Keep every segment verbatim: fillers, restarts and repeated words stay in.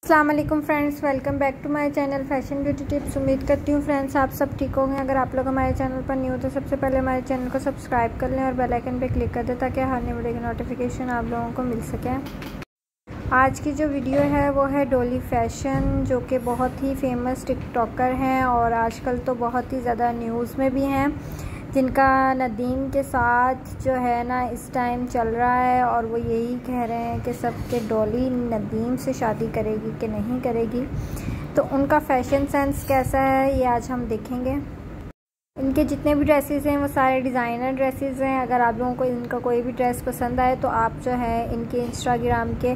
अस्सलाम वालेकुम friends, welcome back to my channel fashion beauty tips. उम्मीद करती हूँ फ्रेंड्स आप सब ठीक होंगे। अगर आप लोग हमारे चैनल पर न्यू हो तो सबसे पहले हमारे चैनल को सब्सक्राइब कर लें और बेल आइकन पे क्लिक कर दें ताकि हर नई वीडियो की नोटिफिकेशन आप लोगों को मिल सके। आज की जो वीडियो है वो है डॉली फैशन, जो कि बहुत ही फेमस टिकटॉकर हैं और आजकल तो बहुत ही ज़्यादा न्यूज़ में भी हैं, जिनका नदीम के साथ जो है ना इस टाइम चल रहा है और वो यही कह रहे हैं कि सब के डॉली नदीम से शादी करेगी कि नहीं करेगी। तो उनका फैशन सेंस कैसा है ये आज हम देखेंगे। इनके जितने भी ड्रेसेस हैं वो सारे डिज़ाइनर ड्रेसेस हैं। अगर आप लोगों को इनका कोई भी ड्रेस पसंद आए तो आप जो है इनके इंस्टाग्राम के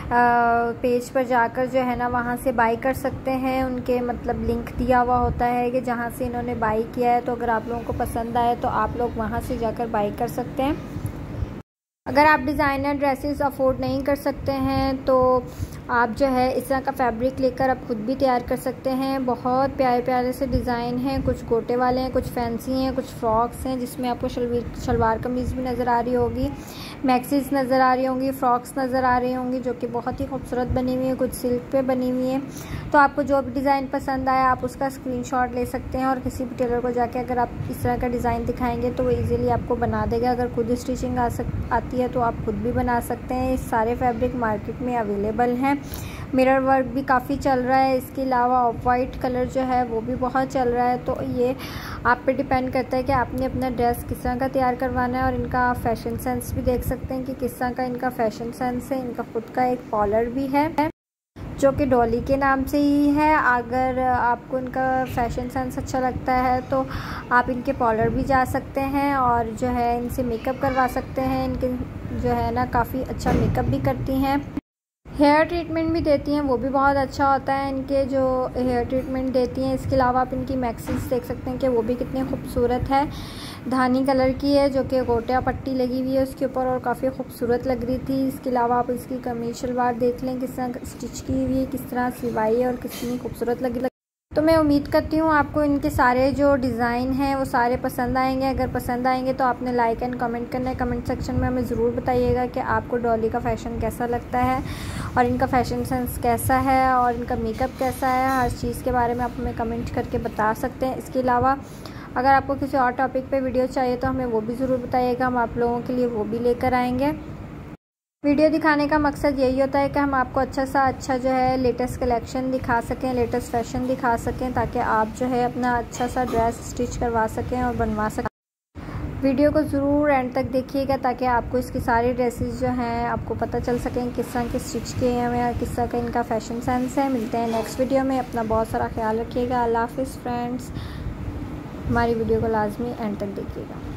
पेज पर जाकर जो है ना वहाँ से बाई कर सकते हैं। उनके मतलब लिंक दिया हुआ होता है कि जहाँ से इन्होंने बाई किया है, तो अगर आप लोगों को पसंद आए तो आप लोग वहाँ से जाकर बाई कर सकते हैं। अगर आप डिज़ाइनर ड्रेसेस अफोर्ड नहीं कर सकते हैं तो आप जो है इस तरह का फैब्रिक लेकर आप खुद भी तैयार कर सकते हैं। बहुत प्यारे प्यारे से डिज़ाइन हैं, कुछ गोटे वाले हैं, कुछ फैंसी हैं, कुछ फ्रॉक्स हैं जिसमें आपको शलवार शलवार कमीज़ भी नज़र आ रही होगी, मैक्सीज नज़र आ रही होंगी, फ्रॉक्स नज़र आ रही होंगी जो कि बहुत ही खूबसूरत बनी हुई है, कुछ सिल्क पे बनी हुई है। तो आपको जो भी डिज़ाइन पसंद आया आप उसका स्क्रीनशॉट ले सकते हैं और किसी भी टेलर को जाके अगर आप इस तरह का डिज़ाइन दिखाएंगे तो वो ईज़िली आपको बना देगा। अगर खुद स्टिचिंग आ सक आती है तो आप खुद भी बना सकते हैं। इस सारे फैब्रिक मार्केट में अवेलेबल हैं। मिरर वर्क भी काफ़ी चल रहा है। इसके अलावा ऑफ वाइट कलर जो है वो भी बहुत चल रहा है। तो ये आप पे डिपेंड करता है कि आपने अपना ड्रेस किस तरह का तैयार करवाना है। और इनका फैशन सेंस भी देख सकते हैं कि किस तरह का इनका फैशन सेंस है। इनका खुद का एक कॉलर भी है जो कि डॉली के नाम से ही है। अगर आपको इनका फैशन सेंस अच्छा लगता है तो आप इनके पार्लर भी जा सकते हैं और जो है इनसे मेकअप करवा सकते हैं। इनके जो है ना काफ़ी अच्छा मेकअप भी करती हैं, हेयर ट्रीटमेंट भी देती हैं, वो भी बहुत अच्छा होता है इनके जो हेयर ट्रीटमेंट देती हैं। इसके अलावा आप इनकी मैक्सीज देख सकते हैं कि वो भी कितनी खूबसूरत है। धानी कलर की है जो कि गोटिया पट्टी लगी हुई है उसके ऊपर और काफ़ी खूबसूरत लग रही थी। इसके अलावा आप इसकी कमीज शलवार देख लें किस तरह स्टिच की हुई है, किस तरह सिलाई है और कितनी खूबसूरत लगी लगी तो मैं उम्मीद करती हूँ आपको इनके सारे जो डिज़ाइन हैं वो सारे पसंद आएंगे। अगर पसंद आएंगे तो आपने लाइक एंड कमेंट करना है। कमेंट सेक्शन में हमें ज़रूर बताइएगा कि आपको डॉली का फ़ैशन कैसा लगता है और इनका फ़ैशन सेंस कैसा है और इनका मेकअप कैसा है। हर चीज़ के बारे में आप हमें कमेंट करके बता सकते हैं। इसके अलावा अगर आपको किसी और टॉपिक पे वीडियो चाहिए तो हमें वो भी ज़रूर बताइएगा, हम आप लोगों के लिए वो भी लेकर आएंगे। वीडियो दिखाने का मकसद यही होता है कि हम आपको अच्छा सा अच्छा जो है लेटेस्ट कलेक्शन दिखा सकें, लेटेस्ट फैशन दिखा सकें, ताकि आप जो है अपना अच्छा सा ड्रेस स्टिच करवा सकें और बनवा सकें। वीडियो को ज़रूर एंड तक देखिएगा ताकि आपको इसकी सारी ड्रेसेस जो हैं आपको पता चल सकें किस तरह के स्टिच किए हैं और किस तरह का इनका फैशन सेंस है। मिलते हैं नेक्स्ट वीडियो में। अपना बहुत सारा ख्याल रखिएगा। अल्लाह हाफिज़ फ्रेंड्स। हमारी वीडियो को लाजमी एंड तक देखिएगा।